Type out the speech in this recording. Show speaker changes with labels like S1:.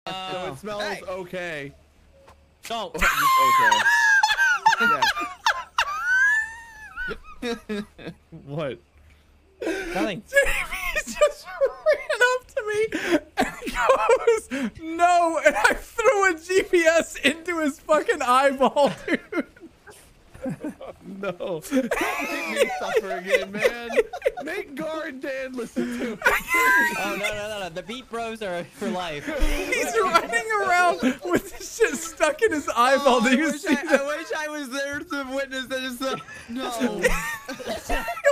S1: So it smells okay.
S2: No.
S1: Okay. What?
S2: Nothing.
S3: He just ran up to me and goes, no, and I threw a GPS into his fucking eyeball, dude.
S1: No. Don't make me suffer again, man. Make Gar and Dan listen to it.
S2: Oh, no. The Beat Bros are for life.
S3: He's running around with this shit stuck in his eyeball. Do you see that?
S4: I wish I was there to witness that. Just no.